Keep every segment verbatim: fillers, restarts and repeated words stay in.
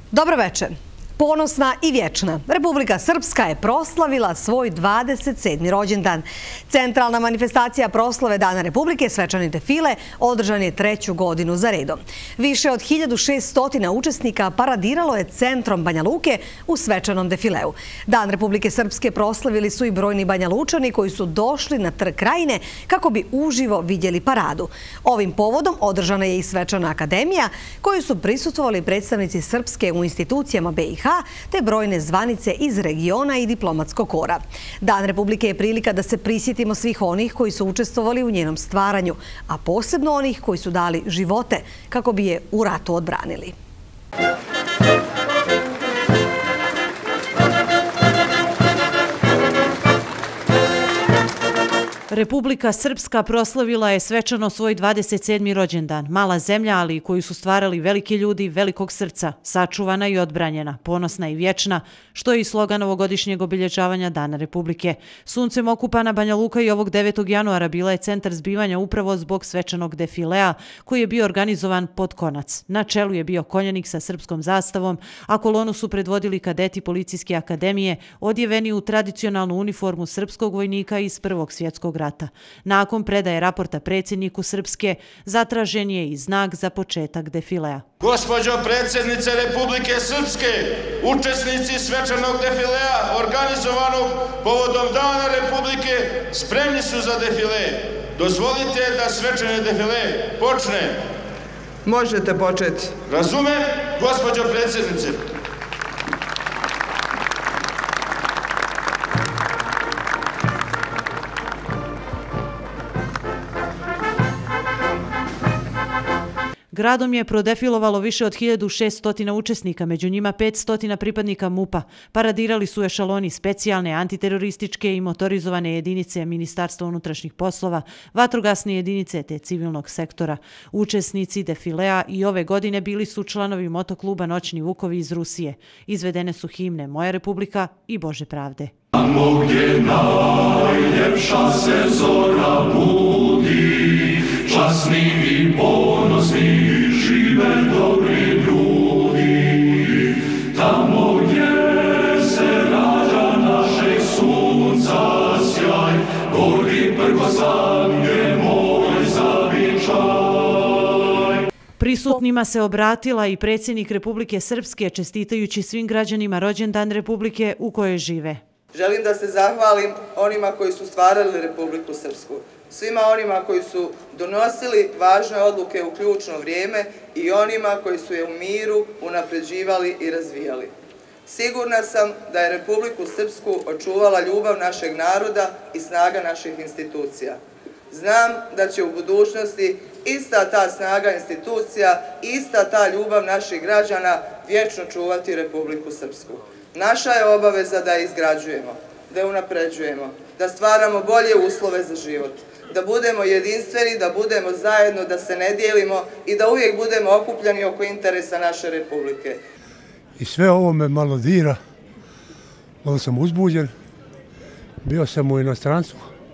Dobro večer. Ponosna i vječna, Republika Srpska je proslavila svoj dvadeset sedmi rođendan. Centralna manifestacija proslave Dana Republike, svečani defile, održan je treću godinu za redom. Više od hiljadu šesto učesnika paradiralo je centrom Banja Luke u svečanom defileu. Dan Republike Srpske proslavili su i brojni Banja Lučani koji su došli na Trg Krajine kako bi uživo vidjeli paradu. Ovim povodom održana je i svečana akademija koju su prisustvovali predstavnici Srpske u institucijama B i H te brojne zvanice iz regiona i diplomatskog kora. Dan Republike je prilika da se prisjetimo svih onih koji su učestvovali u njenom stvaranju, a posebno onih koji su dali živote kako bi je u ratu odbranili. Republika Srpska proslavila je svečano svoj dvadeset sedmi rođendan. Mala zemlja, ali koju su stvarali veliki ljudi velikog srca, sačuvana i odbranjena, ponosna i vječna, što je i slogan ovogodišnjeg obilježavanja Dana Republike. Suncem okupana Banja Luka i ovog devetog januara bila je centar zbivanja upravo zbog svečanog defilea koji je bio organizovan pod konac. Na čelu je bio konjanik sa srpskom zastavom, a kolonu su predvodili kadeti Policijske akademije, odjeveni u tradicionalnu uniformu srpskog vojnika iz Prvog svjetskog rata. Nakon predaje raporta predsjedniku Srpske, zatražen je i znak za početak defilea. Gospođo predsjednice Republike Srpske, učesnici svečanog defilea organizovanog povodom Dana Republike spremni su za defile. Dozvolite da svečani defile počne. Možete početi. Razumem, gospođo predsjednice. Gradom je prodefilovalo više od hiljadu šesto učesnika, među njima petsto pripadnika MUP-a. Paradirali su ešaloni specijalne, antiterorističke i motorizovane jedinice Ministarstva unutrašnjih poslova, vatrogasne jedinice te civilnog sektora. Učesnici defilea i ove godine bili su članovi motokluba Noćni vukovi iz Rusije. Izvedene su himne Moja Republika i Bože pravde. Tamo gdje najljepša se zora budi, časni i ponosni žive dobri ljudi. Tamo gdje se rađa našeg sunca sjaj, gori prkosan je moj zavičaj. Prisutnima se obratila i predsjednik Republike Srpske, čestitajući svim građanima rođendan Republike u kojoj žive. Želim da se zahvalim onima koji su stvarali Republiku Srpsku, svima onima koji su donosili važne odluke u ključno vrijeme i onima koji su je u miru unapređivali i razvijali. Sigurna sam da je Republiku Srpsku očuvala ljubav našeg naroda i snaga naših institucija. Znam da će u budućnosti ista ta snaga institucija, ista ta ljubav naših građana vječno čuvati Republiku Srpsku. Naša je obaveza da je izgrađujemo, da je unapređujemo, da stvaramo bolje uslove za život, da budemo jedinstveni, da budemo zajedno, da se ne dijelimo i da uvijek budemo okupljeni oko interesa naše Republike. I sve ovo me malo dira, malo sam uzbuđen, bio sam u inostranstvu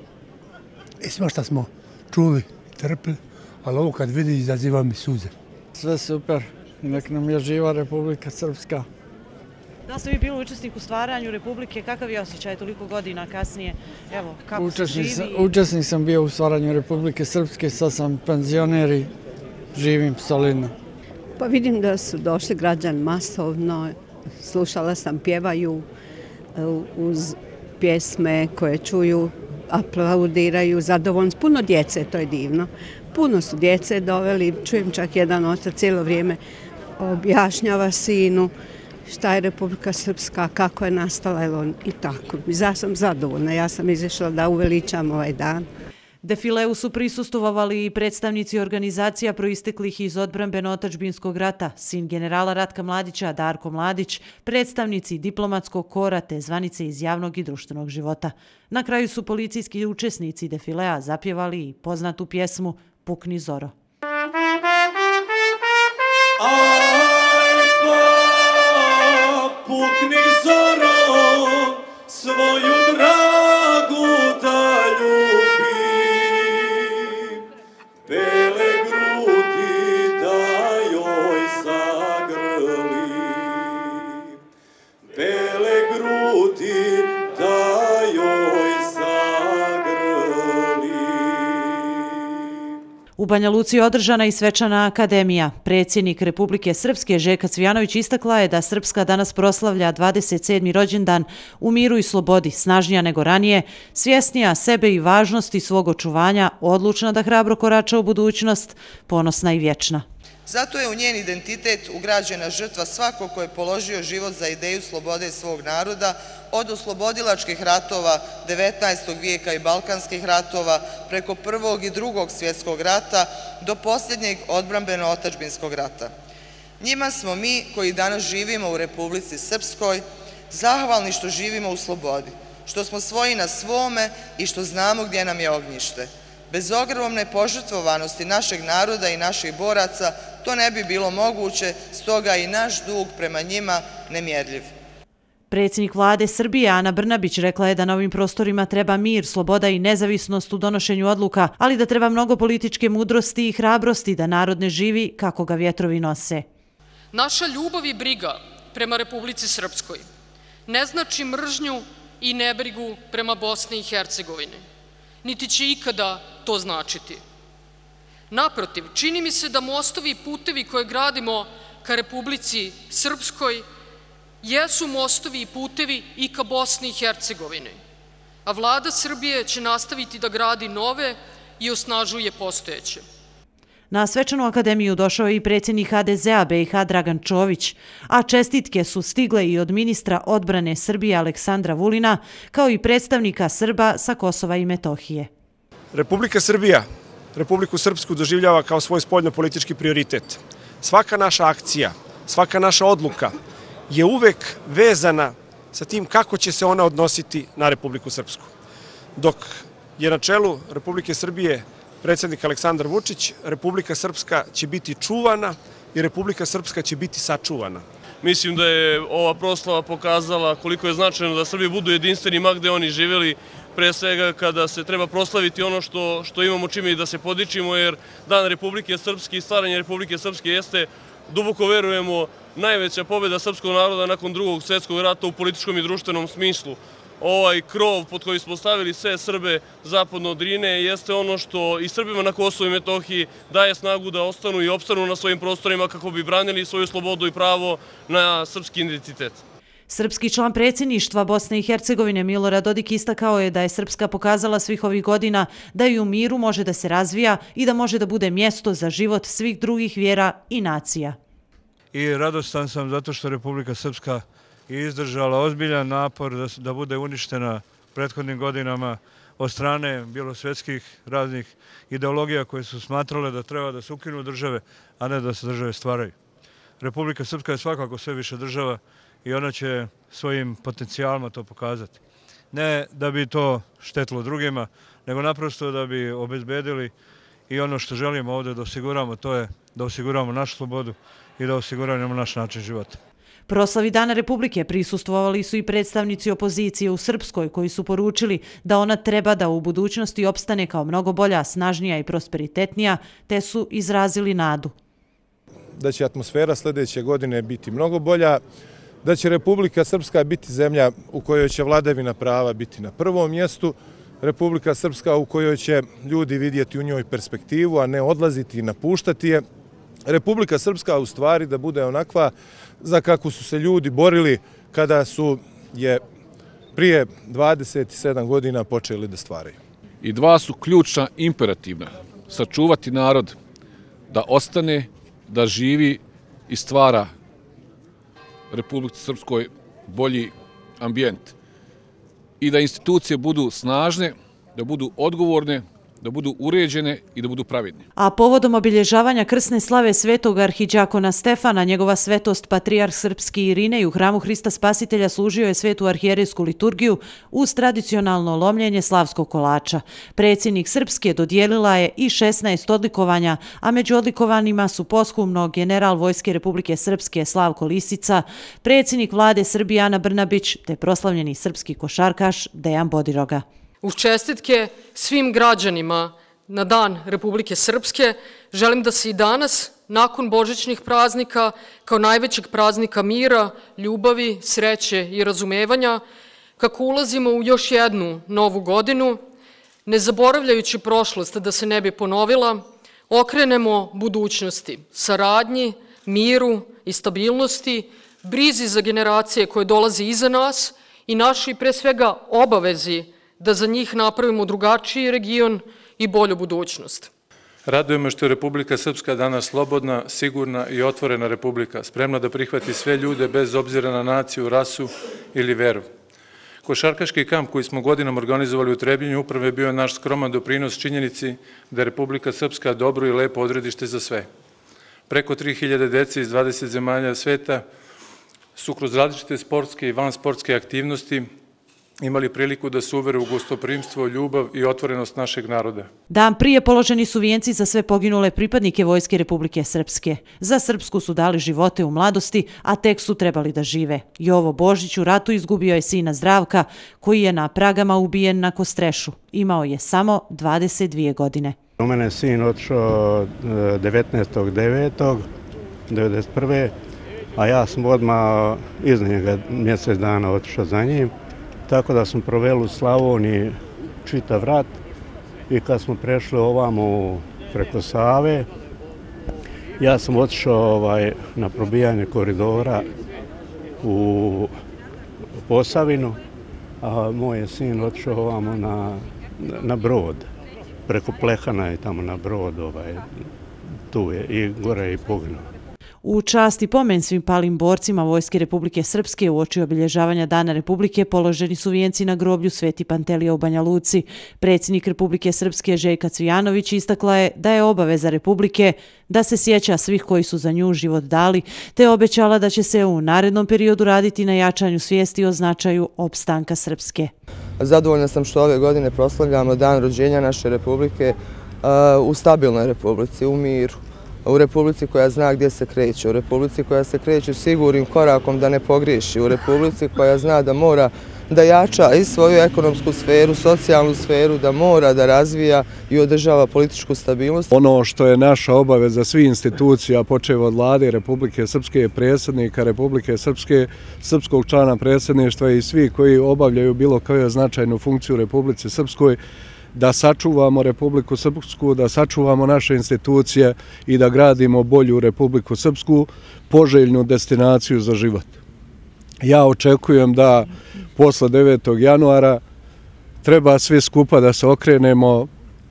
i sve što smo čuli, trpili, ali ovo kad vidi izaziva mi suze. Sve super, nek nam je živa Republika Srpska. Da ste vi bili učesnik u stvaranju Republike, kakav je osjećaj toliko godina kasnije? Evo, kako se živi? Učesnik sam bio u stvaranju Republike Srpske, sad sam penzioner i živim solidno. Pa vidim da su došli građani masovno, slušala sam, pjevaju uz pjesme koje čuju, aplaudiraju, zadovoljni. Puno djece, to je divno. Puno su djece doveli, čujem čak jedan otac cijelo vrijeme objašnjava sinu šta je Republika Srpska, kako je nastala i tako. Ja sam zadovoljna, ja sam izašla da uveličam ovaj dan. Defileu su prisustvovali i predstavnici organizacija proisteklih iz odbrambeno-otadžbinskog rata, sin generala Ratka Mladića, Darko Mladić, predstavnici diplomatskog kora te zvanice iz javnog i društvenog života. Na kraju su policijski učesnici defilea zapjevali i poznatu pjesmu Pukni Zoro. Pukni Zoro, svoju dragu da ljubi, bele grudi da joj zagrli. U Banja Luci je održana i svečana akademija. Predsjednik Republike Srpske Željka Cvijanović istakla je da Srpska danas proslavlja dvadeset sedmi rođendan u miru i slobodi, snažnija nego ranije, svjesnija sebe i važnosti svog očuvanja, odlučna da hrabro korača u budućnost, ponosna i vječna. Zato je u njen identitet ugrađena žrtva svako ko je položio život za ideju slobode svog naroda, od oslobodilačkih ratova devetnaestog vijeka i balkanskih ratova, preko prvog i drugog svjetskog rata, do posljednjeg odbrambeno-otadžbinskog rata. Njima smo mi, koji danas živimo u Republici Srpskoj, zahvalni što živimo u slobodi, što smo svoji na svome i što znamo gdje nam je ognjište. Bez ogromne požrtvovanosti našeg naroda i naših boraca to ne bi bilo moguće, stoga i naš dug prema njima nemjerljiv. Predsjednik vlade Srbije Ana Brnabić rekla je da na ovim prostorima treba mir, sloboda i nezavisnost u donošenju odluka, ali da treba mnogo političke mudrosti i hrabrosti da narod ne živi kako ga vjetrovi nose. Naša ljubav i briga prema Republici Srpskoj ne znači mržnju i nebrigu prema Bosni i Hercegovini, niti će ikada to značiti. Naprotiv, čini mi se da mostovi i putevi koje gradimo ka Republici Srpskoj jesu mostovi i putevi i ka Bosni i Hercegovini, a vlada Srbije će nastaviti da gradi nove i osnažuje postojeće. Na svečanu akademiju došao je i predsjednik H D Z A B i H Dragan Čović, a čestitke su stigle i od ministra odbrane Srbije Aleksandra Vulina, kao i predstavnika Srba sa Kosova i Metohije. Republika Srbija Republiku Srpsku doživljava kao svoj spoljno-politički prioritet. Svaka naša akcija, svaka naša odluka je uvek vezana sa tim kako će se ona odnositi na Republiku Srpsku. Dok je na čelu Republike Srbije predsjednik Aleksandar Vučić, Republika Srpska će biti čuvana i Republika Srpska će biti sačuvana. Mislim da je ova proslava pokazala koliko je značajno da Srbi budu jedinstveni ma gde oni živjeli, pre svega kada se treba proslaviti ono što, što imamo čime i da se podičimo, jer Dan Republike Srpske i stvaranje Republike Srpske jeste, duboko verujemo, najveća pobjeda srpskog naroda nakon drugog svjetskog rata u političkom i društvenom smislu. Ovaj krov pod koji smo stavili sve Srbe zapadno od Drine jeste ono što i Srbima na Kosovu i Metohiji daje snagu da ostanu i opstanu na svojim prostorima kako bi branili svoju slobodu i pravo na srpski identitet. Srpski član predsjedništva Bosne i Hercegovine Milorad Dodik istakao je da je Srpska pokazala svih ovih godina da i u miru može da se razvija i da može da bude mjesto za život svih drugih vjera i nacija. I radostan sam zato što Republika Srpska je izdržala ozbiljan napor da, da bude uništena prethodnim godinama od strane bilosvjetskih raznih ideologija koje su smatrale da treba da se ukinu države, a ne da se države stvaraju. Republika Srpska je svakako sve više država i ona će svojim potencijalima to pokazati. Ne da bi to štetilo drugima, nego naprosto da bi obezbedili i ono što želimo ovdje da osiguramo, to je da osiguramo našu slobodu i da osiguramo naš način života. Proslavi Dana Republike prisustvovali su i predstavnici opozicije u Srpskoj koji su poručili da ona treba da u budućnosti opstane kao mnogo bolja, snažnija i prosperitetnija, te su izrazili nadu. Da će atmosfera sljedeće godine biti mnogo bolja, da će Republika Srpska biti zemlja u kojoj će vladavina prava biti na prvom mjestu, Republika Srpska u kojoj će ljudi vidjeti u njoj perspektivu, a ne odlaziti i napuštati je. Republika Srpska u stvari da bude onakva za kakvu su se ljudi borili kada su je prije dvadeset sedam godina počeli da stvaraju. I dva su ključna imperativna. Sačuvati narod da ostane, da živi i stvara Republici Srpskoj bolji ambijent. I da institucije budu snažne, da budu odgovorne, da budu uređene i da budu pravedne. A povodom obilježavanja krsne slave svetog arhidžakona Stefana, njegova svetost patrijarh srpski Irinej u hramu Hrista Spasitelja služio je svetu arhijerejsku liturgiju uz tradicionalno lomljenje slavskog kolača. Predsjednik Srpske dodijelila je i šesnaest odlikovanja, a među odlikovanima su posthumno general Vojske Republike Srpske Slavko Lisica, predsjednik vlade Srbije Ana Brnabić te proslavljeni srpski košarkaš Dejan Bodiroga. Uz čestitke svim građanima na Dan Republike Srpske želim da se i danas, nakon božićnih praznika, kao najvećeg praznika mira, ljubavi, sreće i razumevanja, kako ulazimo u još jednu novu godinu, ne zaboravljajući prošlost da se ne bi ponovila, okrenemo budućnosti, saradnji, miru i stabilnosti, brizi za generacije koje dolaze iza nas i našoj pre svega obavezi da za njih napravimo drugačiji region i bolju budućnost. Raduje me što je Republika Srpska danas slobodna, sigurna i otvorena republika, spremna da prihvati sve ljude bez obzira na naciju, rasu ili veru. Košarkaški kamp koji smo godinama organizovali u Trebinju upravo je bio naš skroman doprinos činjenici da je Republika Srpska dobro i lepo odredište za sve. Preko tri hiljade dece iz dvadeset zemalja sveta su kroz različite sportske i vansportske aktivnosti imali priliku da se uvere u gostoprimstvo, ljubav i otvorenost našeg naroda. Dan prije položeni su vijenci za sve poginule pripadnike Vojske Republike Srpske. Za Srpsku su dali živote u mladosti, a tek su trebali da žive. Jovo Božić u ratu izgubio je sina Zdravka, koji je na Pragama ubijen na Kostrešu. Imao je samo dvadeset dvije godine. U mene je sin otišao devetnaestog devetog devedeset prve a ja sam odmah iz njega mjesec dana otišao za njim. Tako da smo proveli u Slavoniji čitav rat i kad smo prešli ovamo preko Save, ja sam otišao ovaj, na probijanje koridora u Posavinu, a moj je sin otišao ovamo na, na Brod, preko Plehana i tamo na Brod, ovaj, tu je i gore i poginuo. U čast i pomen svim palim borcima Vojske Republike Srpske uoči obilježavanja Dana Republike položeni su vijenci na groblju Sveti Pantelija u Banja Luci. Predsjednik Republike Srpske Željka Cvijanović istakla je da je obaveza Republike da se sjeća svih koji su za nju život dali, te obećala da će se u narednom periodu raditi na jačanju svijesti o značaju opstanka Srpske. Zadovoljna sam što ove godine proslavljamo dan rođenja naše Republike u stabilnoj Republici, u miru. U Republici koja zna gdje se kreće, u Republici koja se kreće sigurnim korakom da ne pogriješi, u Republici koja zna da mora da jača i svoju ekonomsku sferu, socijalnu sferu, da mora da razvija i održava političku stabilnost. Ono što je naša obaveza svih institucija, počev od Vlade Republike Srpske, predsjednika Republike Srpske, srpskog člana predsjedništva i svi koji obavljaju bilo koju značajnu funkciju u Republici Srpskoj, da sačuvamo Republiku Srpsku, da sačuvamo naše institucije i da gradimo bolju Republiku Srpsku, poželjnu destinaciju za život. Ja očekujem da posle devetog januara treba svi skupa da se okrenemo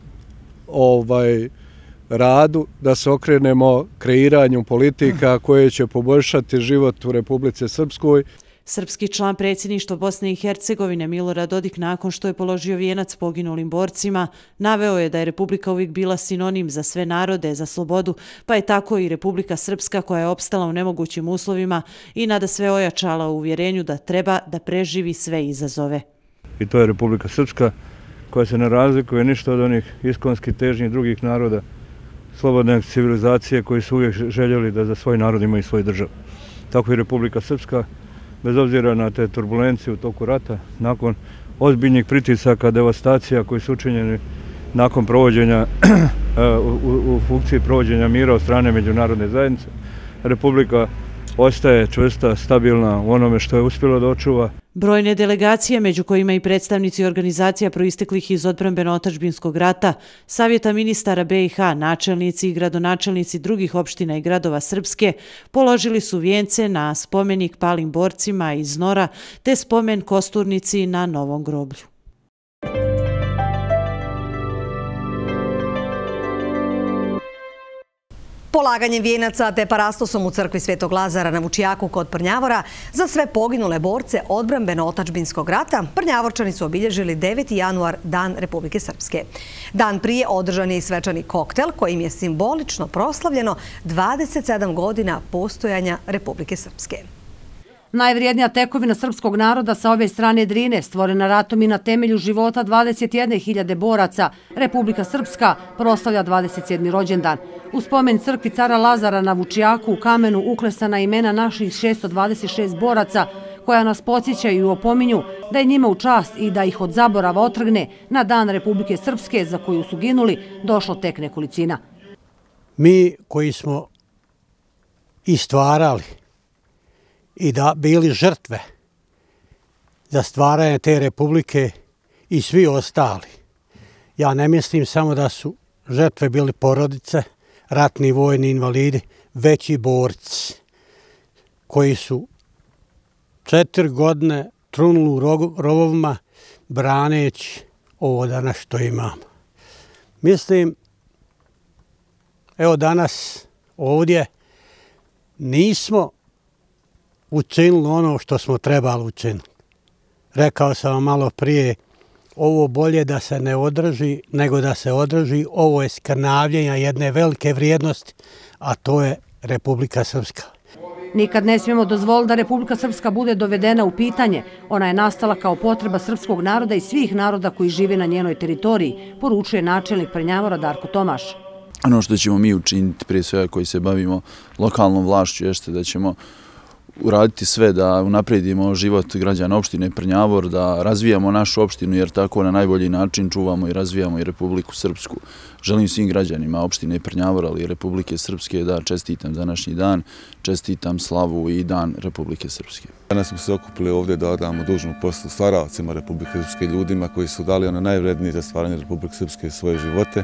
ovaj radu, da se okrenemo kreiranju politika koje će poboljšati život u Republici Srpskoj. Srpski član predsjedništva Bosne i Hercegovine Milorad Dodik nakon što je položio vijenac poginulim borcima, naveo je da je Republika uvijek bila sinonim za sve narode, za slobodu, pa je tako i Republika Srpska koja je opstala u nemogućim uslovima i nada sve ojačala u uvjerenju da treba da preživi sve izazove. I to je Republika Srpska koja se ne razlikuje ništa od onih iskonskih težnjih drugih naroda, slobodne civilizacije koji su uvijek željeli da za svoj narod imaju svoju državu. Tako i Republika Srpska, bez obzira na te turbulencije u toku rata, nakon ozbiljnih pritisaka, devastacija koji su učinjeni nakon provođenja, u, u funkciji provođenja mira od strane međunarodne zajednice, Republika ostaje čvrsta, stabilna u onome što je uspjelo da očuva. Brojne delegacije, među kojima i predstavnici organizacija proisteklih iz odbrambeno-otadžbinskog rata, Savjeta ministara be i ha, načelnici i gradonačelnici drugih opština i gradova Srpske, položili su vijence na spomenik palim borcima iz Nora te spomen kosturnici na Novom groblju. Polaganjem vijenaca te parastosom u crkvi Svetog Lazara na Vučijaku kod Prnjavora za sve poginule borce odbrambeno-otadžbinskog rata Prnjavorčani su obilježili deveti januar, Dan Republike Srpske. Dan prije održan je i svečani koktel kojim je simbolično proslavljeno dvadeset sedam godina postojanja Republike Srpske. Najvrijednija tekovina srpskog naroda sa ove strane Drine, stvorena ratom i na temelju života dvadeset jedne hiljade boraca, Republika Srpska proslavlja dvadeset sedmi rođendan. U spomen crkvi cara Lazara na Vučijaku u kamenu uklesana imena naših šesto dvadeset šest boraca koja nas podsjećaju i opominju da je njima u čast i da ih od zaborava otrgne na Dan Republike Srpske za koju su ginuli došlo tek nekolicina. Mi koji smo i stvarali i da bili žrtve za stvaranje te republike i svi ostali. Ja ne mislim samo da su žrtve bili porodice, ratni vojni invalidi, veći borci koji su četiri godine trunuli u rovovima braneći ovo danas što imamo. Mislim, evo danas ovdje nismo učinili ono što smo trebali učiniti. Rekao sam vam malo prije, ovo bolje da se ne održi nego da se održi. Ovo je skrnavljenja jedne velike vrijednosti, a to je Republika Srpska. Nikad ne smijemo dozvoliti da Republika Srpska bude dovedena u pitanje. Ona je nastala kao potreba srpskog naroda i svih naroda koji žive na njenoj teritoriji, poručuje načelnik Prnjavora Darko Tomaš. Ono što ćemo mi učiniti, prije svega koji se bavimo lokalnom vlašću, jeste da ćemo uraditi sve da unaprijedimo život građana opštine Prnjavor, da razvijamo našu opštinu, jer tako na najbolji način čuvamo i razvijamo i Republiku Srpsku. Želim svim građanima opštine Prnjavor, ali i Republike Srpske da čestitam današnji dan, čestitam slavu i dan Republike Srpske. Danas smo se okupili ovdje da odamo dužnu poslu stvaralcima Republike Srpske, ljudima koji su dali ono najvrednije za stvaranje Republike Srpske svoje živote.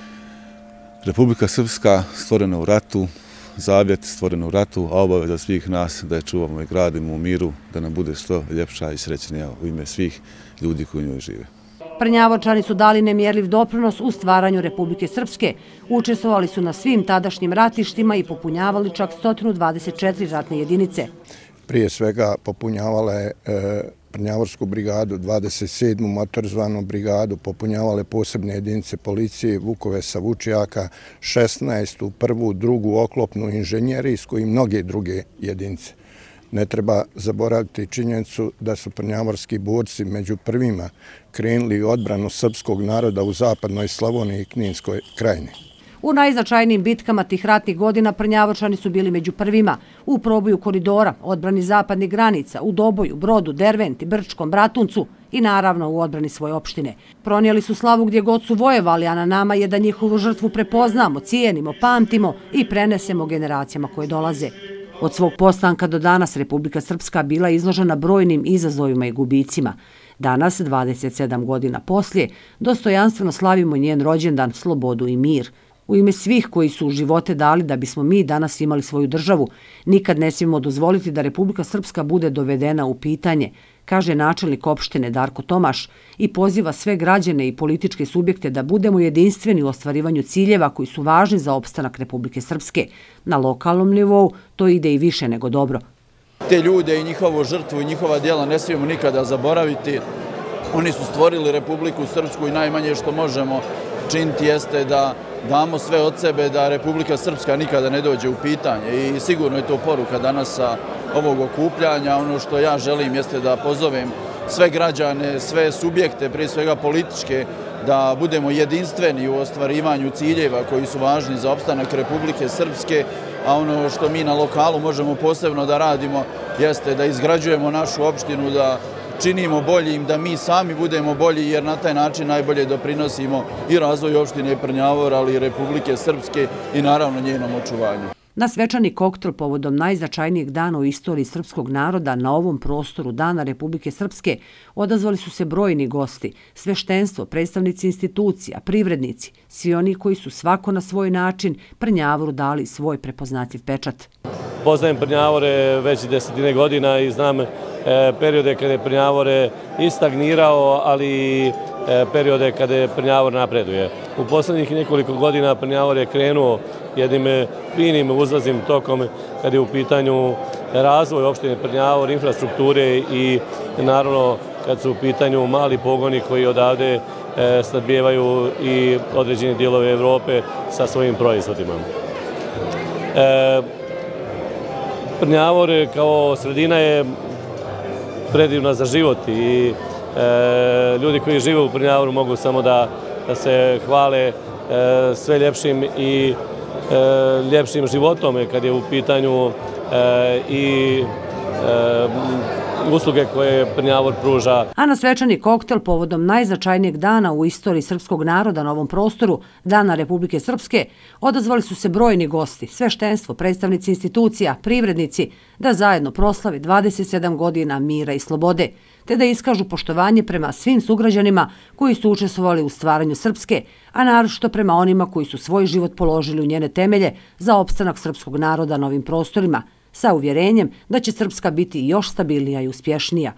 Republika Srpska stvorena u ratu, zavjet stvoren u ratu, a obaveza svih nas da je čuvamo i gradimo u miru, da nam bude što ljepša i srećnija u ime svih ljudi koji u njoj žive. Prnjavorčani su dali nemjerljiv doprinos u stvaranju Republike Srpske. Učestvovali su na svim tadašnjim ratištima i popunjavali čak sto dvadeset četiri ratne jedinice. Prije svega popunjavale Prnjavorsku brigadu, dvadeset sedmu motorizovanu brigadu, popunjavale posebne jedinice policije, Vukove sa Vučijaka, šesnaestu, prvu, drugu oklopnu inženjerijsku i mnoge druge jedinice. Ne treba zaboraviti činjenicu da su prnjavorski borci među prvima krenuli odbranu srpskog naroda u zapadnoj Slavoniji i Kninskoj krajini. U najznačajnijim bitkama tih ratnih godina Prnjavorčani su bili među prvima u proboju koridora, odbrani zapadnih granica, u Doboju, Brodu, Derventi, Brčkom, Bratuncu i naravno u odbrani svoje opštine. Pronijeli su slavu gdje god su vojevali, a na nama je da njihovu žrtvu prepoznamo, cijenimo, pamtimo i prenesemo generacijama koje dolaze. Od svog postanka do danas Republika Srpska bila izložena brojnim izazovima i gubicima. Danas, dvadeset sedam godina poslije, dostojanstveno slavimo njen rođendan, slobodu i mir. U ime svih koji su živote dali da bismo mi danas imali svoju državu, nikad ne smijemo dozvoliti da Republika Srpska bude dovedena u pitanje, kaže načelnik opštine Darko Tomaš i poziva sve građane i političke subjekte da budemo jedinstveni u ostvarivanju ciljeva koji su važni za opstanak Republike Srpske. Na lokalnom nivou to ide i više nego dobro. Te ljude i njihovu žrtvu i njihova djela ne smijemo nikada zaboraviti. Oni su stvorili Republiku Srpsku i najmanje što možemo činiti jeste da damo sve od sebe da Republika Srpska nikada ne dođe u pitanje i sigurno je to poruka danas sa ovog okupljanja. Ono što ja želim jeste da pozovem sve građane, sve subjekte, prije svega političke, da budemo jedinstveni u ostvarivanju ciljeva koji su važni za opstanak Republike Srpske, a ono što mi na lokalu možemo posebno da radimo jeste da izgrađujemo našu opštinu, da činimo boljim, da mi sami budemo bolji, jer na taj način najbolje doprinosimo i razvoju opštine Prnjavor, ali i Republike Srpske i naravno njenom očuvanju. Na svečani koktel povodom najznačajnijeg dana u istoriji srpskog naroda na ovom prostoru Dana Republike Srpske odazvali su se brojni gosti, sveštenstvo, predstavnici institucija, privrednici, svi oni koji su svako na svoj način Prnjavoru dali svoj prepoznatljiv pečat. Poznajem Prnjavore već desetine godina i znam periode kada je Prnjavore i stagnirao, ali i periode kada je Prnjavor napreduje. U poslednjih nekoliko godina Prnjavor je krenuo jednim finim uzlaznim tokom kada je u pitanju razvoj opštine Prnjavor, infrastrukture i naravno kad su u pitanju mali pogoni koji odavde snabdijevaju i određeni dijelove Evrope sa svojim proizvodima. Prnjavor kao sredina je predivna za život i ljudi koji žive u Prnjavoru mogu samo da se hvale sve ljepšim i ljepšim životom kad je u pitanju i usluge koje Prnjavor pruža. A na svečani koktel povodom najznačajnijeg dana u istoriji srpskog naroda na ovom prostoru, Dana Republike Srpske, odazvali su se brojni gosti, sveštenstvo, predstavnici institucija, privrednici, da zajedno proslavi dvadeset sedam godina mira i slobode, te da iskažu poštovanje prema svim sugrađanima koji su učestvovali u stvaranju Srpske, a naročito prema onima koji su svoj život položili u njene temelje za opstanak srpskog naroda na ovim prostorima, sa uvjerenjem da će Srpska biti još stabilnija i uspješnija.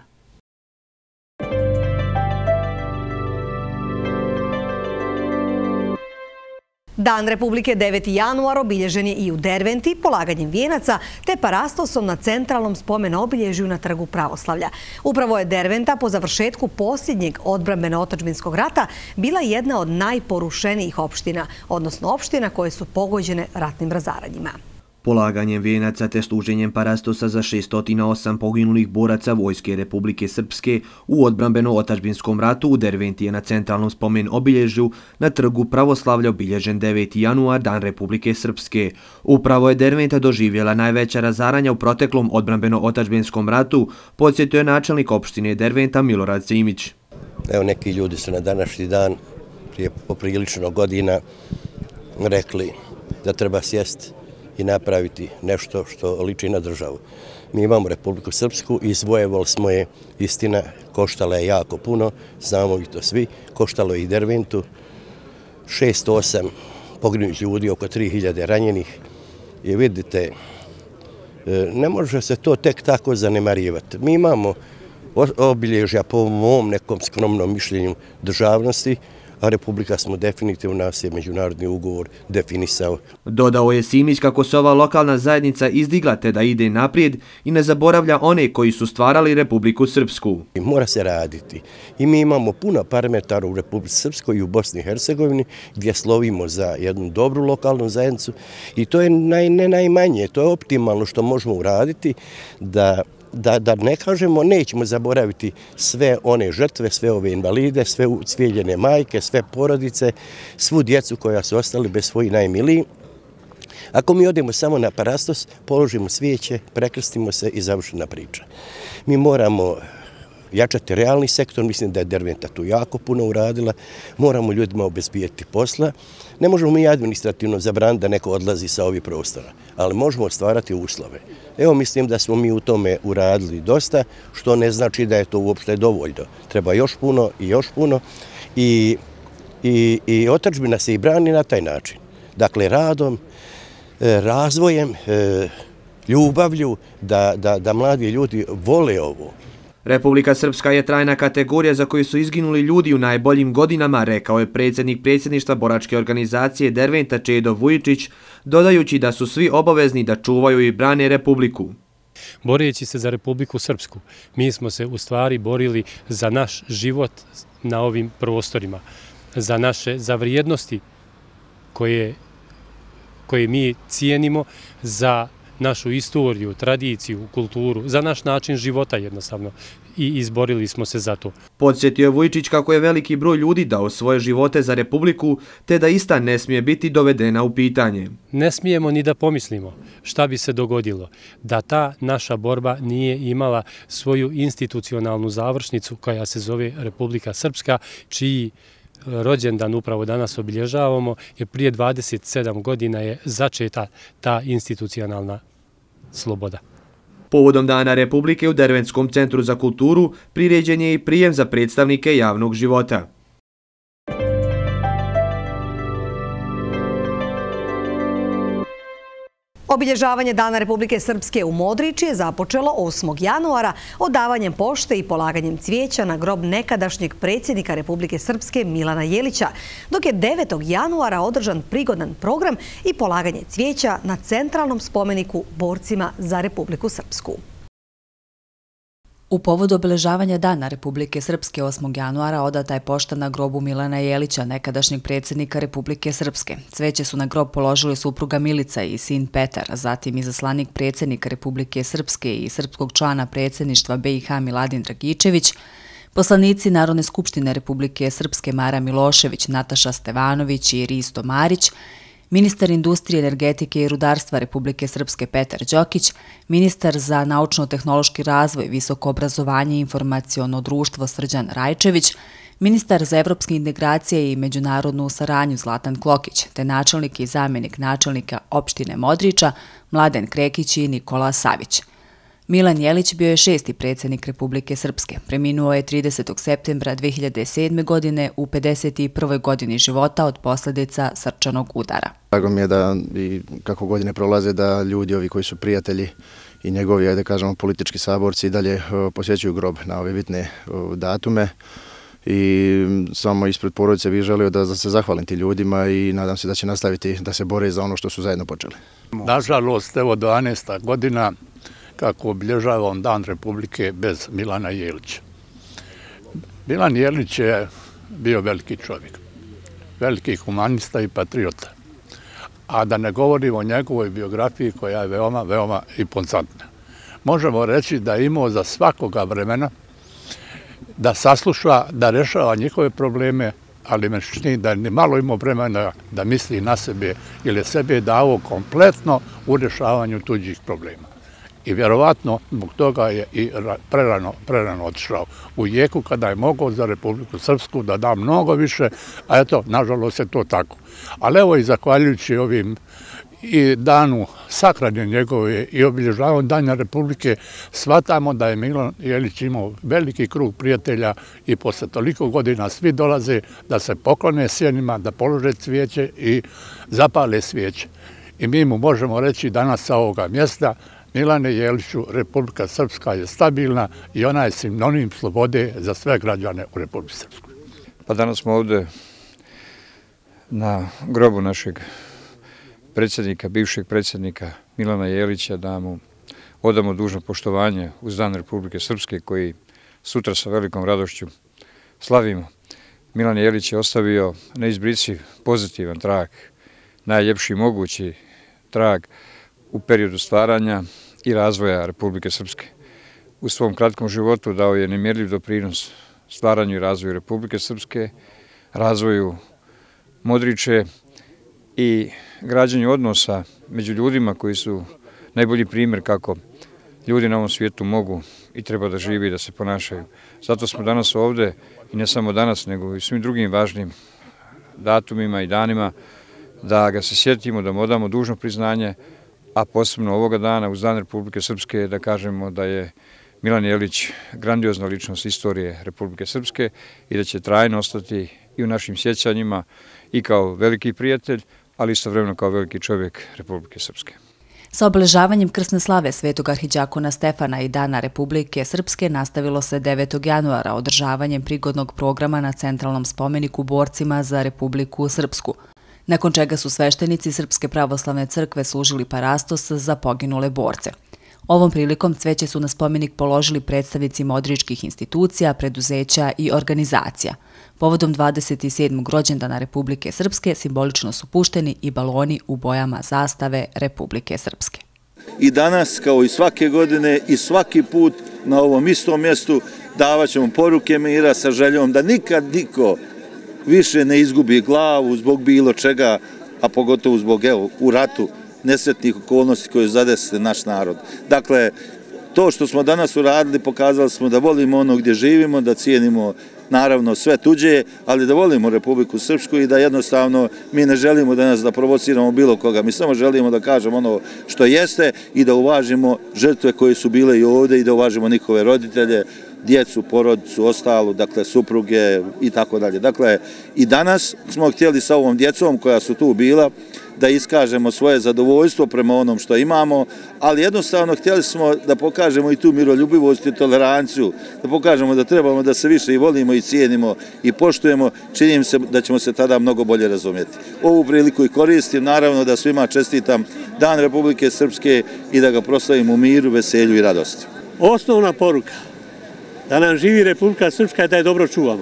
Dan Republike deveti januar obilježen je i u Derventi polaganjem vijenaca te parastosom na centralnom spomen obilježju na Trgu pravoslavlja. Upravo je Derventa po završetku posljednjeg odbrambeno-otadžbinskog rata bila jedna od najporušenijih opština, odnosno opština koje su pogođene ratnim razaranjima. Polaganjem vijenaca te služenjem parastosa za šesto osam poginulih boraca Vojske Republike Srpske u odbrambeno-otadžbinskom ratu u Derventi je na centralnom spomen obilježju na Trgu pravoslavlja obilježen deveti januar, Dan Republike Srpske. Upravo je Derventa doživjela najveća razaranja u proteklom odbrambeno-otadžbinskom ratu, podsjetio je načelnik opštine Derventa Milorad Simić. Evo, neki ljudi su na današnji dan, prije poprilično godina, rekli da treba sjesti i napraviti nešto što liči na državu. Mi imamo Republiku Srpsku i izvojevali smo je, istina, koštala je jako puno, znamo i to svi, koštalo je i Derventu, šesto osam poginulih ljudi, oko tri hiljade ranjenih. I vidite, ne može se to tek tako zanemarivati. Mi imamo obilježja po mom nekom skromnom mišljenju državnosti, a Republika smo definitivno, nas je međunarodni ugovor definisao. Dodao je Simić kako se ova lokalna zajednica izdigla te da ide naprijed i ne zaboravlja one koji su stvarali Republiku Srpsku. Mora se raditi i mi imamo puno parametara u Republici Srpskoj i u Bosni i Hercegovini gdje slovimo za jednu dobru lokalnu zajednicu i to je naj, ne najmanje, to je optimalno što možemo uraditi da Da, da ne kažemo, nećemo zaboraviti sve one žrtve, sve ove invalide, sve ucvijeljene majke, sve porodice, svu djecu koja su ostali bez svojih najmilijih. Ako mi odemo samo na parastos, položimo svijeće, prekrstimo se i završena priča. Mi moramo jačati realni sektor, mislim da je Derventa tu jako puno uradila, moramo ljudima obezbijeti posla. Ne možemo mi administrativno zabraniti da neko odlazi sa ovih prostora, ali možemo stvarati uslove. Evo, mislim da smo mi u tome uradili dosta, što ne znači da je to uopšte dovoljno. Treba još puno i još puno i, i, i otadžbina se i brani na taj način. Dakle, radom, razvojem, ljubavlju, da, da, da mladi ljudi vole ovo. Republika Srpska je trajna kategorija za koju su izginuli ljudi u najboljim godinama, rekao je predsjednik predsjedništva boračke organizacije Derventa Čedo Vujičić, dodajući da su svi obavezni da čuvaju i brane Republiku. Boreći se za Republiku Srpsku, mi smo se u stvari borili za naš život na ovim prostorima, za naše za vrijednosti koje, koje mi cijenimo, za našu istoriju, tradiciju, kulturu, za naš način života jednostavno i izborili smo se za to. Podsjetio je Vujičić kako je veliki broj ljudi dao svoje živote za Republiku, te da ista ne smije biti dovedena u pitanje. Ne smijemo ni da pomislimo šta bi se dogodilo da ta naša borba nije imala svoju institucionalnu završnicu koja se zove Republika Srpska, čiji rođendan upravo danas obilježavamo, jer prije dvadeset sedam godina je začeta ta institucionalna sloboda. Povodom Dana Republike u Derventskom centru za kulturu priređen je i prijem za predstavnike javnog života. Obilježavanje Dana Republike Srpske u Modriči je započelo osmog januara odavanjem pošte i polaganjem cvijeća na grob nekadašnjeg predsjednika Republike Srpske Milana Jelića, dok je devetog januara održan prigodan program i polaganje cvijeća na centralnom spomeniku borcima za Republiku Srpsku. U povodu obeležavanja Dana Republike Srpske osmog januara odata je pošta na grobu Milana Jelića, nekadašnjeg predsjednika Republike Srpske. Cveće su na grob položili supruga Milica i sin Petar, zatim izaslanik predsjednika Republike Srpske i srpskog člana predsjedništva B i H Miladin Dragičević, poslanici Narodne skupštine Republike Srpske Mara Milošević, Nataša Stevanović i Risto Marić, ministar industrije, energetike i rudarstva Republike Srpske Petar Đokić, ministar za naučno-tehnološki razvoj, visoko obrazovanje i informaciono društvo Srđan Rajčević, ministar za evropske integracije i međunarodnu saradnju Zlatan Klokić, te načelnik i zamjenik načelnika opštine Modriča Mladen Krekić i Nikola Savić. Milan Jelić bio je šesti predsjednik Republike Srpske. Preminuo je tridesetog septembra dve hiljade sedme. godine u pedeset prvoj godini života od posljedica srčanog udara. Drago mi je da i kako godine prolaze da ljudi ovi koji su prijatelji i njegovi, ajde kažemo, politički saborci i dalje posjećuju grob na ove bitne datume. I samo ispred porodice bih želio da se zahvalim ti ljudima i nadam se da će nastaviti da se bore za ono što su zajedno počeli. Nažalost, evo dvanaesta godina kako obilježavam Dan Republike bez Milana Jelića. Milan Jelić je bio veliki čovjek, veliki humanista i patriota. A da ne govorimo o njegovoj biografiji koja je veoma, veoma impozantna. Možemo reći da je imao za svakoga vremena da sasluša, da rešava njihove probleme, ali me čini da ni malo imao vremena da misli na sebe ili sebe je dao kompletno u rešavanju tuđih problema. I vjerovatno zbog toga je i prerano, prerano otišao u jeku kada je mogao za Republiku Srpsku da da mnogo više, a eto, nažalost je to tako. Ali evo i zahvaljujući ovim i danu sahrane njegove i obilježavanju Dana Republike, shvatamo da je Milan Jelić imao veliki krug prijatelja i posle toliko godina svi dolaze da se poklone sjenima, da polože cvijeće i zapale svijeće. I mi mu možemo reći danas sa ovoga mjesta: Milane Jeliću, Republika Srpska je stabilna i ona je sinonim slobode za sve građane u Republici Srpskoj. Pa danas smo ovdje na grobu našeg predsjednika, bivšeg predsjednika Milana Jelića, da mu odamo dužno poštovanje uz Dan Republike Srpske koji sutra sa velikom radošću slavimo. Milan Jelić je ostavio neizbrisiv pozitivan trag, najljepši mogući trag u periodu stvaranja i razvoja Republike Srpske. U svom kratkom životu dao je nemjerljiv doprinos stvaranju i razvoju Republike Srpske, razvoju Modriče i građenju odnosa među ljudima koji su najbolji primjer kako ljudi na ovom svijetu mogu i treba da živi i da se ponašaju. Zato smo danas ovdje i ne samo danas, nego i svim drugim važnim datumima i danima da ga se sjetimo, da mu odamo dužno priznanje, a posebno ovoga dana, uz Dan Republike Srpske, da kažemo da je Milan Jelić grandiozna ličnost istorije Republike Srpske i da će trajno ostati i u našim sjećanjima i kao veliki prijatelj, ali istovremeno kao veliki čovjek Republike Srpske. Sa obeležavanjem krsne slave Svetog arhidjakona Stefana i Dana Republike Srpske nastavilo se devetog januara održavanjem prigodnog programa na centralnom spomeniku borcima za Republiku Srpsku, nakon čega su sveštenici Srpske pravoslavne crkve služili parastos za poginule borce. Ovom prilikom cveće su na spomenik položili predstavnici modričkih institucija, preduzeća i organizacija. Povodom dvadeset sedmog rođendana Republike Srpske simbolično su pušteni i baloni u bojama zastave Republike Srpske. I danas, kao i svake godine i svaki put na ovom istom mjestu, davat ćemo poruke mira sa željom da nikad niko više ne izgubi glavu zbog bilo čega, a pogotovo zbog, evo, u ratu nesretnih okolnosti koje zadese naš narod. Dakle, to što smo danas uradili, pokazali smo da volimo ono gdje živimo, da cijenimo naravno sve tuđe, ali da volimo Republiku Srpsku i da jednostavno mi ne želimo danas da provociramo bilo koga. Mi samo želimo da kažemo ono što jeste i da uvažimo žrtve koje su bile i ovdje i da uvažimo njihove roditelje, djecu, porodicu, ostalu, dakle, supruge i tako dalje. Dakle, i danas smo htjeli sa ovom djecom koja su tu bila da iskažemo svoje zadovoljstvo prema onom što imamo, ali jednostavno htjeli smo da pokažemo i tu miroljubivost i toleranciju, da pokažemo da trebamo da se više i volimo i cijenimo i poštujemo, činim se da ćemo se tada mnogo bolje razumjeti. Ovu priliku i koristim, naravno da svima čestitam Dan Republike Srpske i da ga proslavimo u miru, veselju i radosti. Osnovna poruka da nam živi Republika Srpska i da je dobro čuvamo.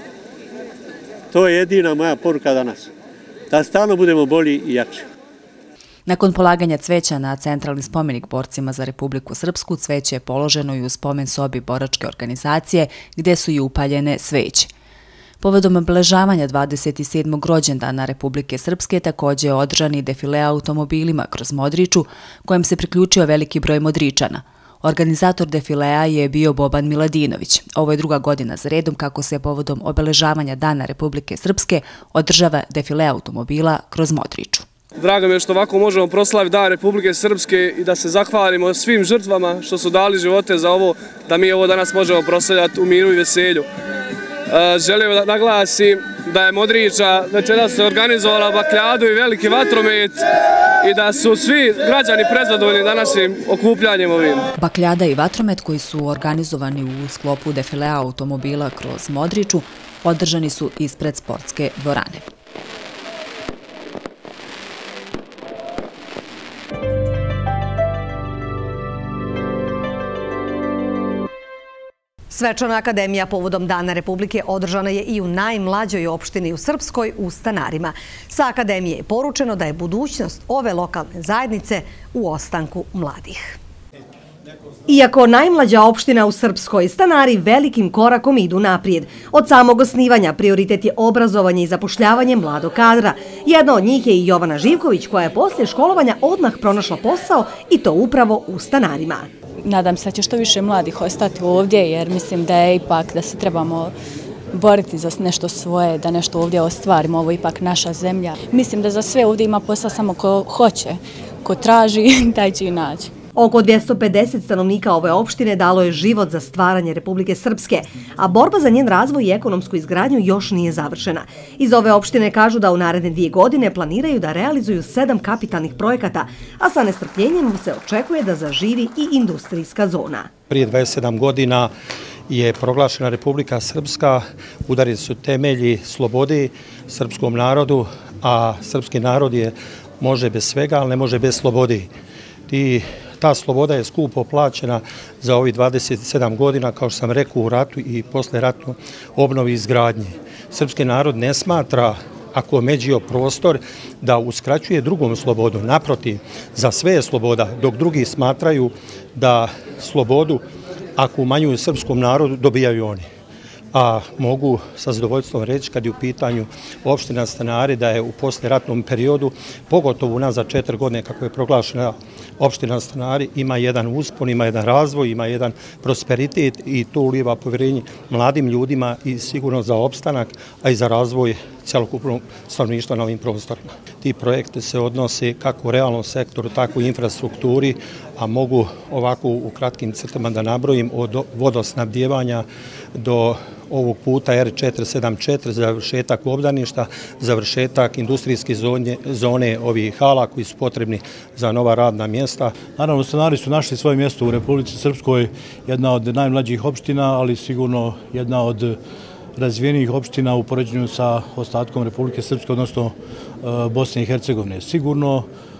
To je jedina moja poruka danas. Da stalno budemo bolji i jači. Nakon polaganja cveća na centralni spomenik borcima za Republiku Srpsku, cveće je položeno i u spomen sobi boračke organizacije, gdje su i upaljene sveće. Povodom obeležavanja dvadeset sedmog rođendana Republike Srpske također je održan i defile automobilima kroz Modriču, kojem se priključio veliki broj Modričana. Organizator defilea je bio Boban Miladinović. Ovo je druga godina za redom kako se povodom obeležavanja Dana Republike Srpske održava defile automobila kroz Modriču. Drago mi je što ovako možemo proslaviti Dan Republike Srpske i da se zahvalimo svim žrtvama što su dali živote za ovo, da mi ovo danas možemo proslavljati u miru i veselju. Želim da naglasim da je Modriča večeras se organizovala bakljadu i veliki vatromet i da su svi građani prezadovoljni današnjim okupljanjem ovim. Bakljada i vatromet koji su organizovani u sklopu defilea automobila kroz Modriču održani su ispred sportske dvorane. Svečana akademija povodom Dana Republike održana je i u najmlađoj opštini u Srpskoj, u Stanarima. Sa akademije je poručeno da je budućnost ove lokalne zajednice u ostanku mladih. Iako najmlađa opština u Srpskoj, Stanari velikim korakom idu naprijed. Od samog osnivanja prioritet je obrazovanje i zapošljavanje mladog kadra. Jedna od njih je i Jovana Živković, koja je poslije školovanja odmah pronašla posao i to upravo u Stanarima. Nadam se da će što više mladih ostati ovdje, jer mislim da je ipak da se trebamo boriti za nešto svoje, da nešto ovdje ostvarimo. Ovo je ipak naša zemlja. Mislim da za sve ovdje ima posao samo ko hoće, ko traži, taj će i naći. Oko dvjesto pedeset stanovnika ove opštine dalo je život za stvaranje Republike Srpske, a borba za njen razvoj i ekonomsku izgradnju još nije završena. Iz ove opštine kažu da u naredne dvije godine planiraju da realizuju sedam kapitalnih projekata, a sa nestrpljenjem se očekuje da zaživi i industrijska zona. Prije dvadeset sedam godina je proglašena Republika Srpska, udarili su temelji slobodi srpskom narodu, a srpski narod je može bez svega, ali ne može bez slobodi. I ta sloboda je skupo plaćena za ovih dvadeset sedam godina, kao što sam rekao, u ratu i posle ratnu obnovi i izgradnje. Srpski narod ne smatra, ako omeđio prostor, da uskraćuje drugom slobodu. Naprotiv, za sve je sloboda, dok drugi smatraju da slobodu, ako umanjuju srpskom narodu, dobijaju oni. A mogu sa zadovoljstvom reći kad je u pitanju opština Stanari da je u posleratnom periodu, pogotovo unazad četiri godine kako je proglašena opština Stanari, ima jedan uspon, ima jedan razvoj, ima jedan prosperitet i to ulijeva povjerenje mladim ljudima i sigurno za opstanak, a i za razvoj celokupnog stanovništva na ovim prostorima. Ti projekti se odnose kako u realnom sektoru, tako i infrastrukturi, a mogu ovako u kratkim crtama da nabrojim od vodosnabdjevanja do ovog puta R četiri sedam četiri, završetak obdaništa, završetak industrijske zone, zone ovih hala koji su potrebni za nova radna mjesta. Naravno, Stanari su našli svoje mjesto u Republici Srpskoj, jedna od najmlađih opština, ali sigurno jedna od razvijenijih opština u poređenju sa ostatkom Republike Srpske, odnosno Bosne i Hercegovine. Sigurno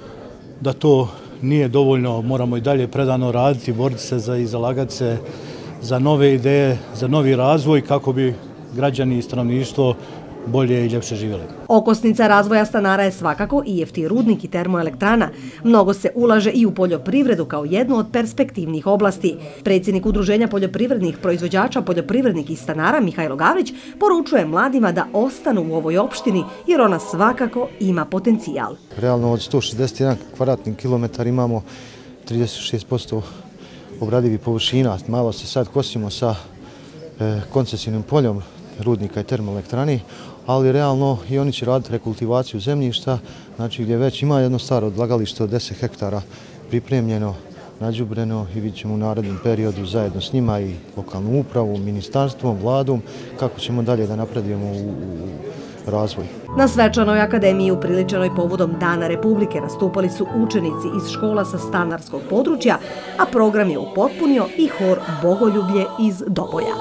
da to nije dovoljno, moramo i dalje predano raditi, boriti se za i zalagati se za nove ideje, za novi razvoj kako bi građani i stanovništvo bolje i ljepše živjeli. Okosnica razvoja Stanara je svakako I F T rudnik i termoelektrana. Mnogo se ulaže i u poljoprivredu kao jednu od perspektivnih oblasti. Predsjednik Udruženja poljoprivrednih proizvođača poljoprivrednik iz Stanara, Mihajlo Gavrić, poručuje mladima da ostanu u ovoj opštini jer ona svakako ima potencijal. Realno od sto šezdeset jedan kvadratni kilometar imamo trideset šest posto obradivih površina. Malo se sad kosimo sa koncesijnim poljom rudnika i termoelektrani, ali realno i oni će raditi rekultivaciju zemljišta, znači gdje već ima jedno staro odlagalište od deset hektara pripremljeno, nađubreno i vidjet ćemo u narednom periodu zajedno s njima i lokalnu upravu, ministarstvom, vladom, kako ćemo dalje da napredujemo u, u razvoj. Na svečanoj akademiji upriličenoj povodom Dana Republike nastupali su učenici iz škola sa stanarskog područja, a program je upotpunio i hor Bogoljublje iz Doboja.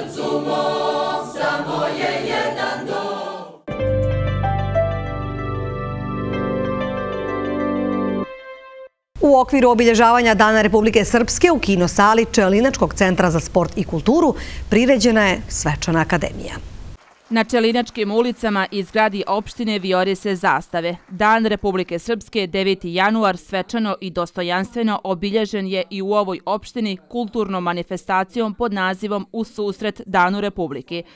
U okviru obilježavanja Dana Republike Srpske u kinosali Čelinačkog centra za sport i kulturu priređena je svečana akademija. Na Čelinačkim ulicama i zgradi opštine vijore se zastave. Dan Republike Srpske, deveti januar, svečano i dostojanstveno obilježen je i u ovoj opštini kulturnom manifestacijom pod nazivom U susret Danu Republike.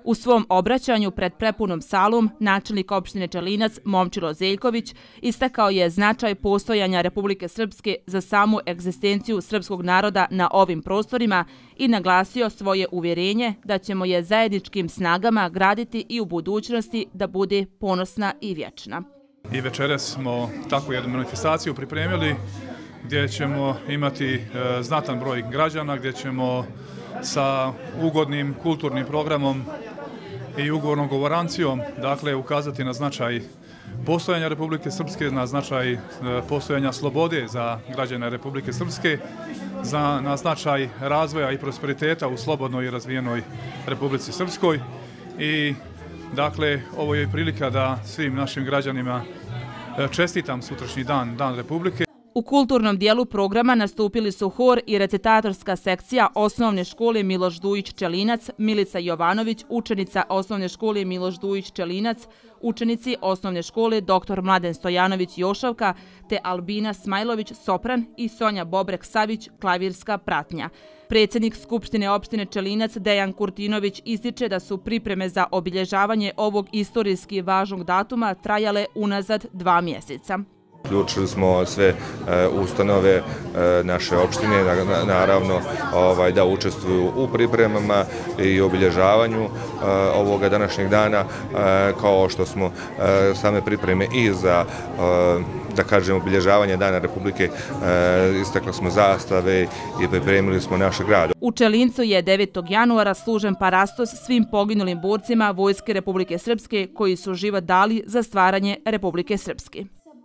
U svom obraćanju pred prepunom salom, načelnik opštine Čelinac Momčilo Zeljković istakao je značaj postojanja Republike Srpske za samu egzistenciju srpskog naroda na ovim prostorima i naglasio svoje uvjerenje da ćemo je zajedničkim snagama graditi i u budućnosti da bude ponosna i vječna. I večeras smo takvu jednu manifestaciju pripremili gdje ćemo imati znatan broj građana, gdje ćemo sa ugodnim kulturnim programom i ugovornom govorancijom, dakle, ukazati na značaj postojanja Republike Srpske, na značaj postojanja slobode za građane Republike Srpske, za, na značaj razvoja i prosperiteta u slobodnoj i razvijenoj Republici Srpskoj. I, dakle, ovo je prilika da svim našim građanima čestitam sutrašnji dan, Dan Republike. U kulturnom dijelu programa nastupili su hor i recitatorska sekcija osnovne škole Miloš Dujić Čelinac, Milica Jovanović, učenica osnovne škole Miloš Dujić Čelinac, učenici osnovne škole doktor Mladen Stojanović Jošavka, te Albina Smajlović sopran i Sonja Bobrek-Savić klavirska pratnja. Predsjednik Skupštine opštine Čelinac Dejan Kurtinović ističe da su pripreme za obilježavanje ovog istorijski važnog datuma trajale unazad dva mjeseca. Uključili smo sve ustanove naše opštine, naravno da učestvuju u pripremama i obilježavanju ovoga današnjeg dana, kao što smo same pripreme i za, da kažem, obilježavanje Dana Republike, istakli smo zastave i pripremili smo naš grad. U Čelincu je devetog januara služen parastos svim poginulim borcima Vojske Republike Srpske koji su život dali za stvaranje Republike Srpske.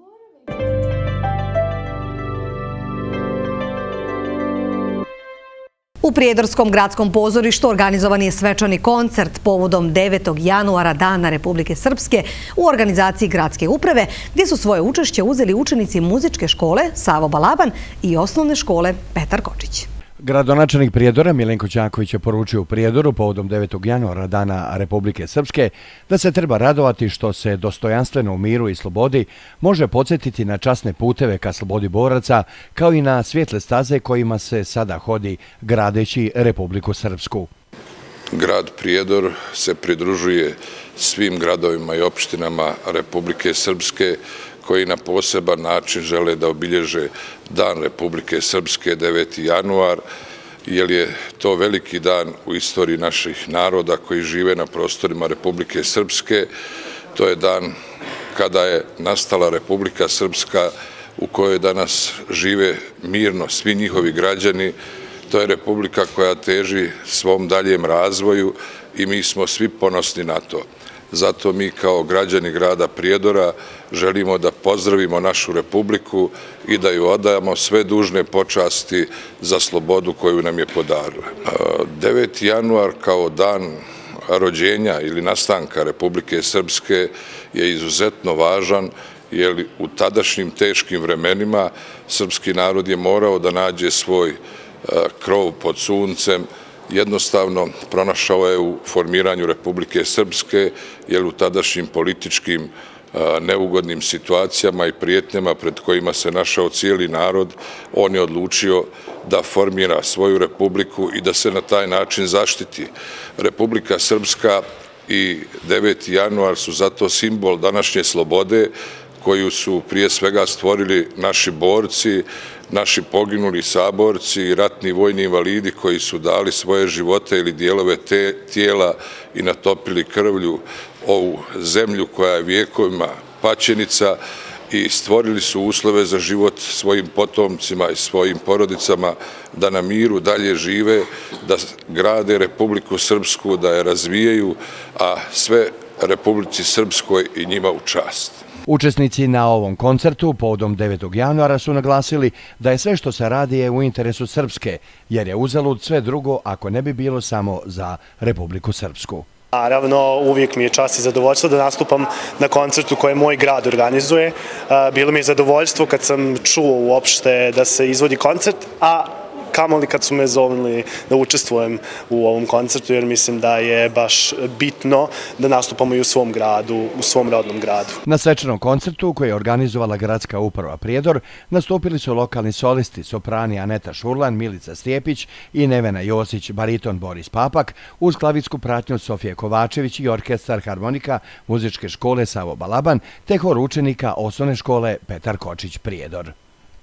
U Prijedorskom gradskom pozorištu organizovan je svečani koncert povodom devetog januara Dana Republike Srpske u organizaciji gradske uprave, gdje su svoje učešće uzeli učenici muzičke škole Savo Balaban i osnovne škole Petar Kočić. Gradonačelnik Prijedora Milenko Ćaković je poručio u Prijedoru povodom devetog januara Dana Republike Srpske da se treba radovati što se dostojanstveno u miru i slobodi može podsjetiti na časne puteve ka slobodi boraca, kao i na svjetle staze kojima se sada hodi gradeći Republiku Srpsku. Grad Prijedor se pridružuje svim gradovima i opštinama Republike Srpske koji na poseban način žele da obilježe Dan Republike Srpske deveti januar, jer je to veliki dan u istoriji naših naroda koji žive na prostorima Republike Srpske. To je dan kada je nastala Republika Srpska u kojoj danas žive mirno svi njihovi građani. To je republika koja teži svom daljem razvoju i mi smo svi ponosni na to. Zato mi kao građani grada Prijedora želimo da pozdravimo našu republiku i da ju odajemo sve dužne počasti za slobodu koju nam je podarila. deveti januar kao dan rođenja ili nastanka Republike Srpske je izuzetno važan, jer u tadašnjim teškim vremenima srpski narod je morao da nađe svoj krov pod suncem. Jednostavno pronašao je u formiranju Republike Srpske, jer u tadašnjim političkim neugodnim situacijama i prijetnjama pred kojima se našao cijeli narod, on je odlučio da formira svoju republiku i da se na taj način zaštiti. Republika Srpska i deveti januar su zato simbol današnje slobode, koju su prije svega stvorili naši borci, naši poginuli saborci i ratni vojni invalidi koji su dali svoje živote ili dijelove tijela i natopili krvlju ovu zemlju koja je vijekovima paćenica i stvorili su uslove za život svojim potomcima i svojim porodicama da na miru dalje žive, da grade Republiku Srpsku, da je razvijaju, a sve Republici Srpskoj i njima u čast. Učesnici na ovom koncertu povodom devetog januara su naglasili da je sve što se radi je u interesu Srpske, jer je uzalud sve drugo ako ne bi bilo samo za Republiku Srpsku. Naravno, uvijek mi je čast i zadovoljstvo da nastupam na koncertu koje moj grad organizuje. Bilo mi je zadovoljstvo kad sam čuo uopšte da se izvodi koncert, a kamoli kad su me zovnili da učestvujem u ovom koncertu, jer mislim da je baš bitno da nastupamo i u svom gradu, u svom rodnom gradu. Na svečanom koncertu koji je organizovala Gradska uprava Prijedor nastupili su lokalni solisti, soprani Aneta Šurlan, Milica Stijepić i Nevena Josić, bariton Boris Papak, uz klavicku pratnju Sofije Kovačević i orkestar harmonika muzičke škole Savo Balaban, te hor učenika osnovne škole Petar Kočić Prijedor.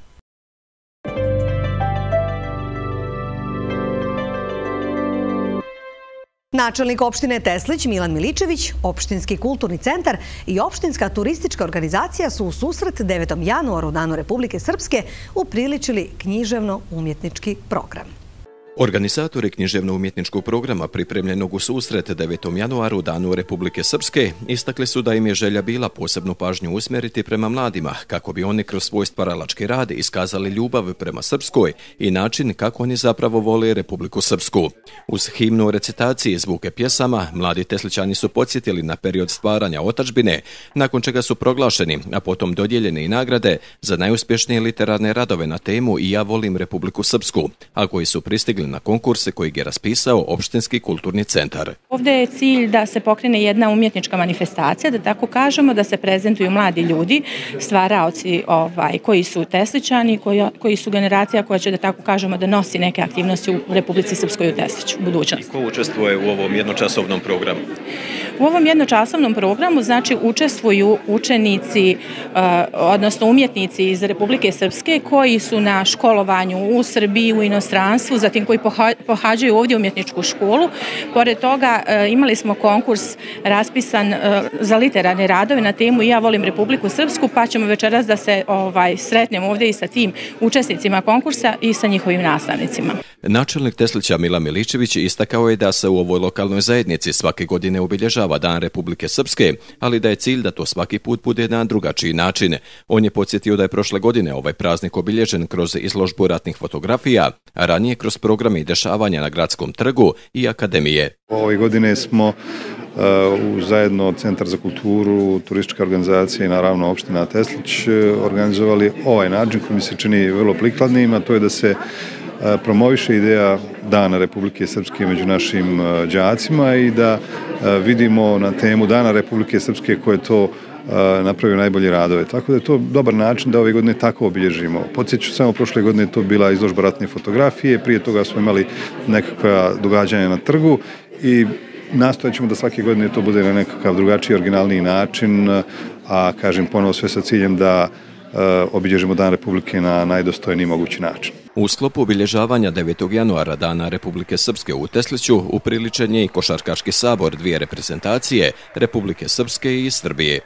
Načelnik opštine Teslić Milan Miličević, opštinski kulturni centar i opštinska turistička organizacija su u susret devetom januaru, Danu Republike Srpske, upriličili književno-umjetnički program. Organizatori književno-umjetničkog programa pripremljenog u susret devetom januaru, Danu Republike Srpske, istakli su da im je želja bila posebnu pažnju usmjeriti prema mladima, kako bi oni kroz svoj stvaralački rad iskazali ljubav prema Srpskoj i način kako oni zapravo vole Republiku Srpsku. Uz himnu u recitaciji i zvuke pjesama, mladi Teslićani su podsjetili na period stvaranja otadžbine, nakon čega su proglašeni, a potom dodijeljene i nagrade za najuspješnije literarne radove na temu I ja volim Republiku Srpsku, a koji su pristigli na konkurse kojeg je raspisao opštinski kulturni centar. Ovdje je cilj da se pokrene jedna umjetnička manifestacija, da tako kažemo, da se prezentuju mladi ljudi, stvaraoci ovaj, koji su Teslićani, koji, koji su generacija koja će, da tako kažemo, da nosi neke aktivnosti u Republici Srpskoj u Tesliću, u budućnosti. Ko učestvuje u ovom jednočasovnom programu? U ovom jednočasovnom programu znači učestvuju učenici, odnosno umjetnici iz Republike Srpske koji su na školovanju u Srbiji, u inostranstvu, zatim koji pohađaju ovdje umjetničku školu. Pored toga imali smo konkurs raspisan za literarne radove na temu I ja volim Republiku Srpsku, pa ćemo večeras da se ovaj, sretnemo ovdje i sa tim učesnicima konkursa i sa njihovim nastavnicima. Načelnik Teslića Milan Miličević istakao je da se u ovoj lokalnoj zajednici svake godine obilježava Dan Republike Srpske, ali da je cilj da to svaki put bude na drugačiji način. On je podsjetio da je prošle godine ovaj praznik obilježen kroz izložbu ratnih fotografija, a ranije kroz programe i dešavanja na Gradskom trgu i akademije. Ove godine smo uh, u zajedno Centar za kulturu, turistička organizacija i naravno opština Teslić organizovali ovaj način koji mi se čini vrlo prikladnim, a to je da se promoviše ideja Dana Republike Srpske među našim đacima i da vidimo na temu Dana Republike Srpske koje to napravio najbolje radove. Tako da je to dobar način da ove godine tako obilježimo. Podsjeću samo, prošle godine je to bila izložba ratne fotografije, prije toga smo imali nekakva događanja na trgu i nastojat ćemo da svake godine to bude na nekakav drugačiji, originalniji način, a kažem ponovo sve sa ciljem da obilježimo Dan Republike na najdostojniji mogući način. U sklopu obilježavanja devetog januara Dana Republike Srpske u Tesliću upriličen je i košarkaški sabor dvije reprezentacije, Republike Srpske i Srbije.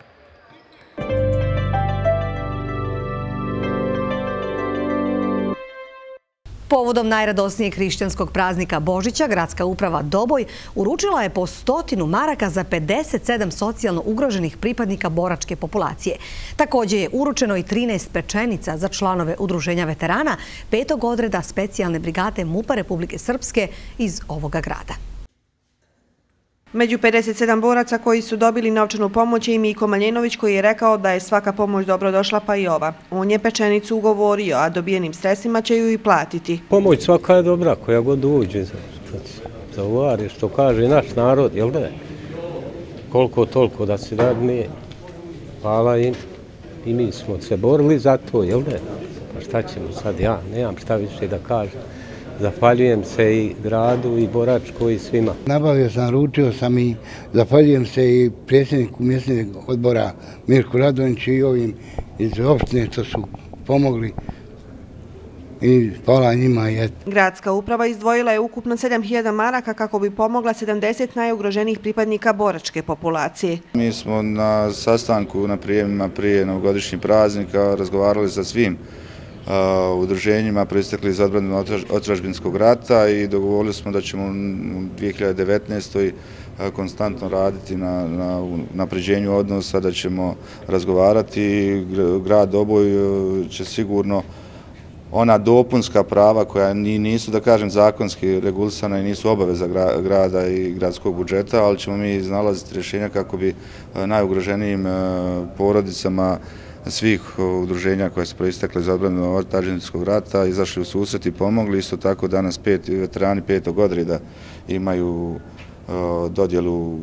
Povodom najradosnijeg hrišćanskog praznika Božića, Gradska uprava Doboj uručila je po stotinu maraka za pedeset sedam socijalno ugroženih pripadnika boračke populacije. Također je uručeno i trinaest pečenica za članove Udruženja veterana petog odreda specijalne brigade MUP-a Republike Srpske iz ovoga grada. Među pedeset sedam boraca koji su dobili novčanu pomoć je i Miko Maljenović, koji je rekao da je svaka pomoć dobro došla, pa i ova. On je pečenicu ugovorio, a dobijenim sredstvima će ju i platiti. Pomoć svaka je dobra, koja god uđe za uvari, što kaže naš narod, jel da? Koliko toliko da se radne, hvala im i mi smo se borili za to, jel da? Pa šta ćemo sad, ja nemam šta više da kažem. Zahvaljujem se i gradu i Boračkoj i svima. Nabavio sam, ručio sam i zahvaljujem se i predsjedniku mjesnog odbora Mirku Radonjiću i ovim iz opštine što su pomogli i hvala njima. Gradska uprava izdvojila je ukupno sedam hiljada maraka kako bi pomogla sedamdeset najugroženijih pripadnika boračke populacije. Mi smo na sastanku na prijemima prije novogodišnjih praznika razgovarali sa svim udruženjima proistekli iz odbrane otadžbinskog rata i dogovorili smo da ćemo u dvije hiljade devetnaestoj konstantno raditi na napređenju odnosa, da ćemo razgovarati. Grad Doboj će sigurno ona dopunska prava koja nisu, da kažem, zakonski regulisana i nisu obaveza grada i gradskog budžeta, ali ćemo mi iznalaziti rješenja kako bi najugroženijim porodicama svih udruženja koje su proistekle iz odbrane otadžbinskog rata, izašli u susret i pomogli. Isto tako danas pet, veterani petog odreda imaju dodjelu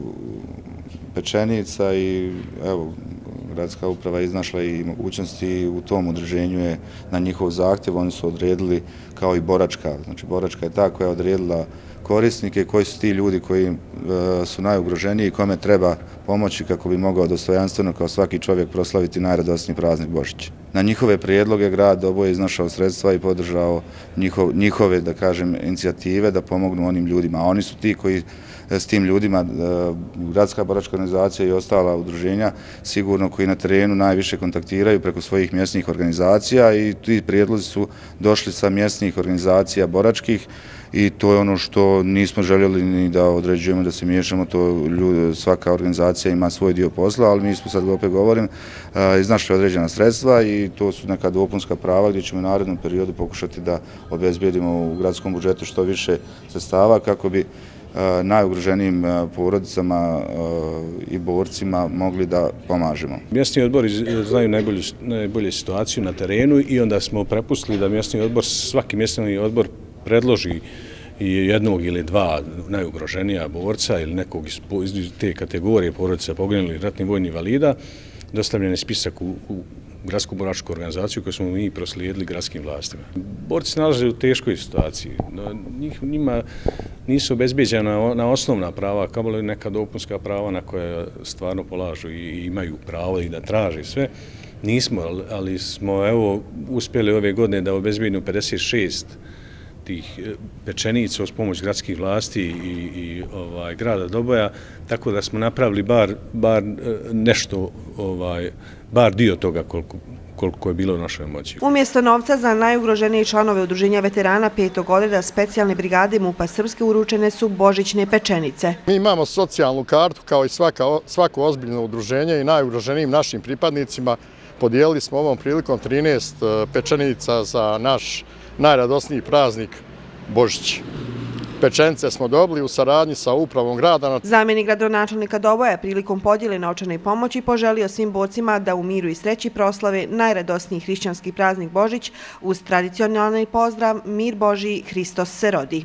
pečenica i evo, gradska uprava iznašla i mogućnosti u tom udruženju je na njihov zahtjev, oni su odredili kao i boračka, znači boračka je ta koja je odredila korisnike, koji su ti ljudi koji su najugroženiji i kome treba pomoći kako bi mogao dostojanstveno kao svaki čovjek proslaviti najradosniji praznik Božić. Na njihove prijedloge grad oboje iznašao sredstva i podržao njihove, da kažem, inicijative da pomognu onim ljudima, a oni su ti koji s tim ljudima, gradska boračka organizacija i ostala udruženja, sigurno koji na terenu najviše kontaktiraju preko svojih mjesnih organizacija i ti prijedlozi su došli sa mjesnih organizacija boračkih i to je ono što nismo željeli ni da određujemo, da se miješamo, to svaka organizacija ima svoj dio posla, ali mi smo sad opet govorim, iznašli određena sredstva i to su neka dopunska prava gdje ćemo u narednom periodu pokušati da obezbijedimo u gradskom budžetu što više sredstava kako bi najugroženijim porodicama i borcima mogli da pomažemo. Mjesni odbori znaju najbolje situaciju na terenu i onda smo prepustili da mjesni odbor, svaki mjesni odbor predloži jednog ili dva najugroženija borca ili nekog iz te kategorije porodica poginulih ratnih vojnih invalida, dostavljen je spisak u, u gradsku boračku organizaciju koju smo mi proslijedili gradskim vlastima. Borci se nalaze u teškoj situaciji. Njih, njima nisu obezbeđena na osnovna prava, kao li neka dopunska prava na koje stvarno polažu i imaju pravo i da traže sve. Nismo, ali smo evo uspjeli ove godine da obezbijedimo pedeset šest tih pečenica uz pomoć gradskih vlasti i, i ovaj, grada Doboja, tako da smo napravili bar, bar nešto, ovaj, bar dio toga koliko, koliko je bilo u našoj moći. Umjesto novca za najugroženije članove udruženja veterana petog odreda specijalne brigade MUP-a Srpske uručene su božićne pečenice. Mi imamo socijalnu kartu kao i svaka, svako ozbiljno udruženje i najugroženijim našim pripadnicima podijelili smo ovom prilikom trinaest pečenica za naš najradosniji praznik Božić. Pečenice smo dobili u saradnji sa upravom grada. Zamjenik gradonačelnika Doboja prilikom podjele novčane pomoći poželio svim borcima da u miru i sreći proslave najradosniji hrišćanski praznik Božić uz tradicionalni pozdrav Mir Božji, Hristos se rodi.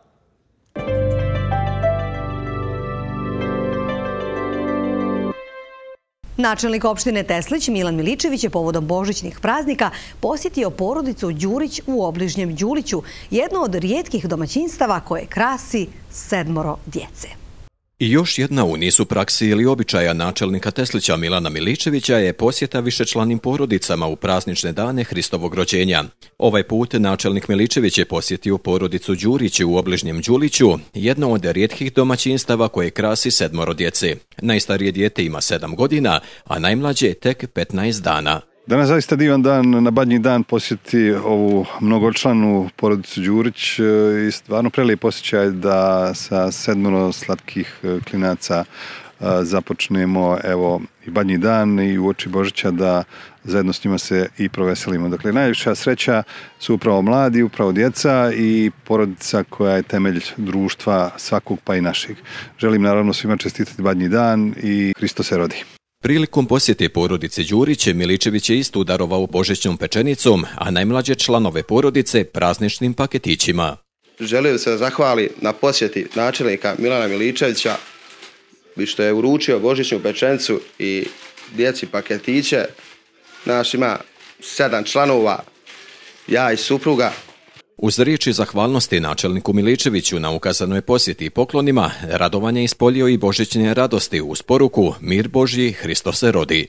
Načelnik opštine Teslić Milan Miličević je povodom božićnih praznika posjetio porodicu Đurić u obližnjem Đuliću, jedno od rijetkih domaćinstava koje krasi sedmoro djece. I još jedna u nizu praksi ili običaja načelnika Teslića Milana Miličevića je posjeta višečlanim porodicama u praznične dane Hristovog rođenja. Ovaj put načelnik Miličević je posjetio porodicu Đurić u obližnjem Đuliću, jedno od rijetkih domaćinstava koje krasi sedmoro djece. Najstarije dijete ima sedam godina, a najmlađe tek petnaest dana. Danas zaista divan dan, na Badnji dan posjeti ovu mnogočlanu porodicu Đurić i stvarno prelijep osjećaj da sa sedmoro slatkih klinaca započnemo evo i Badnji dan i uoči Božića da zajedno s njima se i proveselimo. Dakle, najviša sreća su upravo mladi, upravo djeca i porodica koja je temelj društva svakog pa i našeg. Želim naravno svima čestitati Badnji dan i Hristos se rodi. Prilikom posjete porodice Đurić, Miličević je isto darovao božićnom pečenicom, a najmlađe članove porodice prazničnim paketićima. Želio se zahvali na posjeti načelnika Milana Miličevića, što je uručio božićnu pečenicu i djeci paketiće. Naš ima sedam članova, ja i supruga. Uz riječi zahvalnosti načelniku Miličeviću na ukazanoj posjeti i poklonima, radovanje ispolio i božićne radosti uz poruku Mir Božji, Hristos se rodi.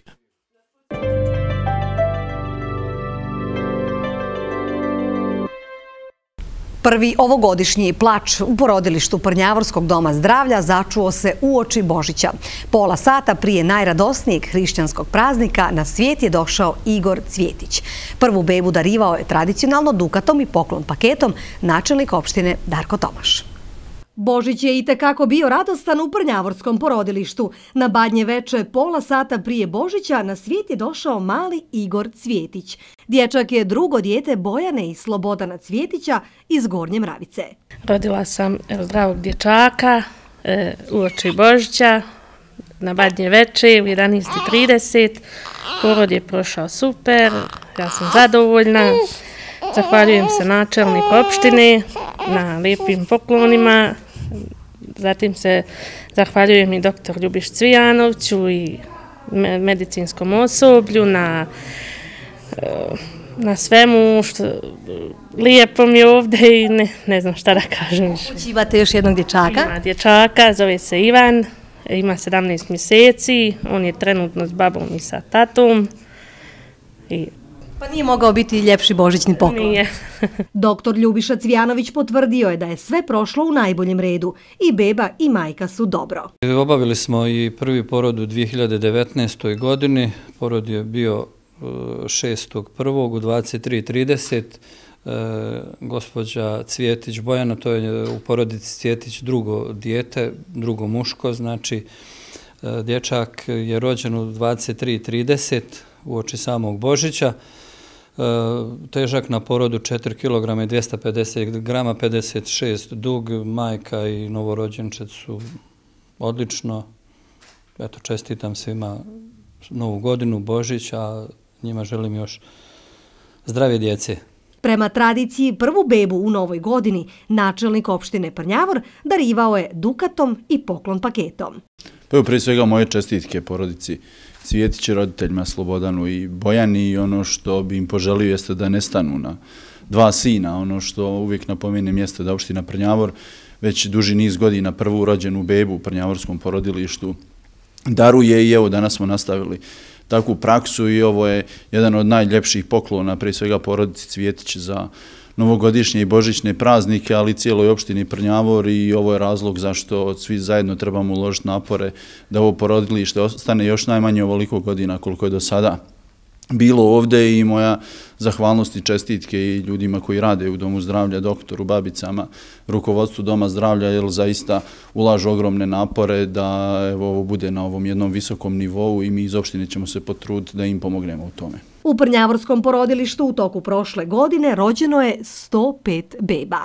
Prvi ovogodišnji plač u porodilištu Prnjavorskog doma zdravlja začuo se uoči Božića. Pola sata prije najradosnijeg hrišćanskog praznika na svijet je došao Igor Cvjetić. Prvu bebu darivao je tradicionalno dukatom i poklon paketom načelnik opštine Darko Tomaš. Božić je itekako bio radostan u Prnjavorskom porodilištu. Na Badnje veče, pola sata prije Božića, na svijet je došao mali Igor Cvjetić. Dječak je drugo dijete Bojane i Slobodana Cvjetića iz Gornje Mravice. Rodila sam zdravog dječaka, uoči Božića, na Badnje veče u jedanaest i trideset. Porod je prošao super, ja sam zadovoljna. Zahvaljujem se načelniku opštine na lijepim poklonima. Zatim se zahvaljujem i doktor Ljubiš Cvijanoviću i medicinskom osoblju na, na svemu što lijepo mi je ovdje i ne, ne znam šta da kažem više. Imate još jednog dječaka? Ima dječaka, zove se Ivan, ima sedamnaest mjeseci, on je trenutno s babom i sa tatom. I Pa nije mogao biti ljepši božićni poklon. Nije. Doktor Ljubiša Cvijanović potvrdio je da je sve prošlo u najboljem redu. I beba i majka su dobro. Obavili smo i prvi porod u dvije hiljade devetnaestoj godini. Porod je bio šestog prvog u dvadeset tri i trideset. Gospođa Cvjetić Bojana, to je u porodici Cvjetić drugo dijete, drugo muško, znači dječak je rođen u dvadeset tri i trideset uoči samog Božića. Težak na porodu četiri kilograma i dvjesto pedeset grama, pedeset šest dug, majka i novorođenčet su odlično. Eto, čestitam svima Novu godinu, Božić, a njima želim još zdrave djece. Prema tradiciji, prvu bebu u novoj godini načelnik opštine Prnjavor darivao je dukatom i poklon paketom. Pa evo prije svega moje čestitke porodici Cvjetić, roditeljima Slobodanu i Bojani, i ono što bi im poželio jeste da ne stanu na dva sina. Ono što uvijek napomenem jeste da opština Prnjavor već duži niz godina prvu rođenu bebu u Prnjavorskom porodilištu daruje i evo danas smo nastavili takvu praksu i ovo je jedan od najljepših poklona, prije svega porodici Cvjetić za novogodišnje i božićne praznike, ali cijeloj opštini Prnjavor, i ovo je razlog zašto svi zajedno trebamo uložiti napore da ovo porodilište ostane još najmanje ovoliko godina koliko je do sada bilo ovdje, i moja zahvalnost i čestitke i ljudima koji rade u Domu zdravlja, doktoru, babicama, rukovodstvu Doma zdravlja, jer zaista ulažu ogromne napore da evo, ovo bude na ovom jednom visokom nivou i mi iz opštine ćemo se potruditi da im pomognemo u tome. U Prnjavorskom porodilištu u toku prošle godine rođeno je sto pet beba.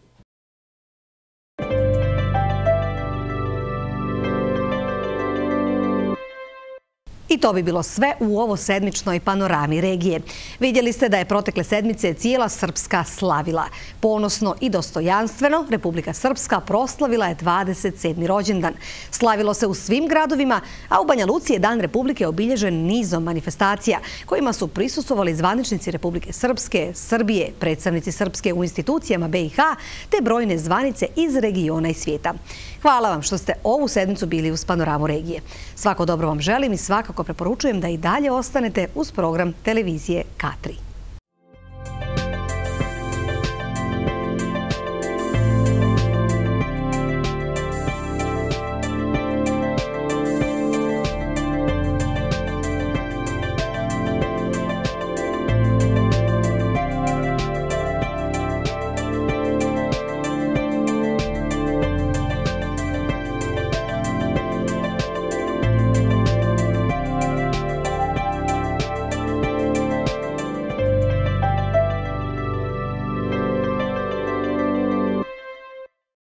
I to bi bilo sve u ovo sedmičnoj panorami regije. Vidjeli ste da je protekle sedmice cijela Srpska slavila. Ponosno i dostojanstveno Republika Srpska proslavila je dvadeset sedmi rođendan. Slavilo se u svim gradovima, a u Banja Luci je Dan Republike obilježen nizom manifestacija kojima su prisustvovali zvaničnici Republike Srpske, Srbije, predstavnici Srpske u institucijama be i ha te brojne zvanice iz regiona i svijeta. Hvala vam što ste ovu sedmicu bili uz panoramu regije. Svako dobro vam želim i svakako preporučujem da i dalje ostanete uz program televizije K tri.